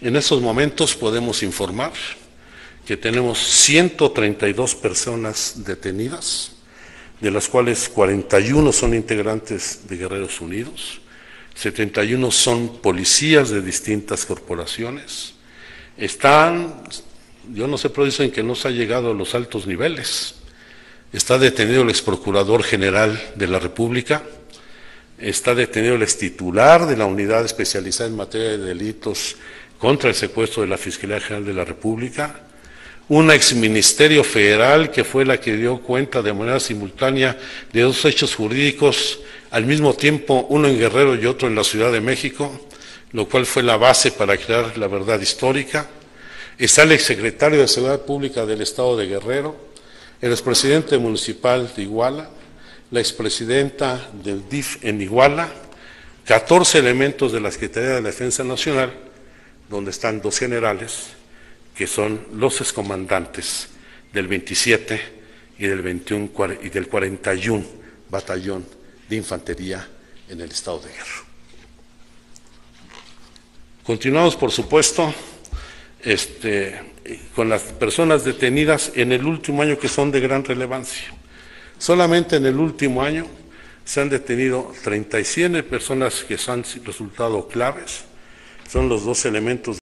En estos momentos podemos informar que tenemos 132 personas detenidas, de las cuales 41 son integrantes de Guerreros Unidos, 71 son policías de distintas corporaciones. Yo no sé, pero dicen que no se ha llegado a los altos niveles. Está detenido el exprocurador general de la República, está detenido el extitular de la unidad especializada en materia de delitos contra el secuestro de la Fiscalía General de la República, una exministerio federal que fue la que dio cuenta de manera simultánea de dos hechos jurídicos al mismo tiempo, uno en Guerrero y otro en la Ciudad de México, lo cual fue la base para crear la verdad histórica. Está el exsecretario de Seguridad Pública del Estado de Guerrero, el expresidente municipal de Iguala, la expresidenta del DIF en Iguala, 14 elementos de la Secretaría de la Defensa Nacional, donde están 2 generales, que son los excomandantes del 27 y del 21 y del 41 Batallón de Infantería en el Estado de Guerrero. Continuamos, por supuesto, con las personas detenidas en el último año, que son de gran relevancia. Solamente en el último año se han detenido 37 personas que han resultado claves. Son los 2 elementos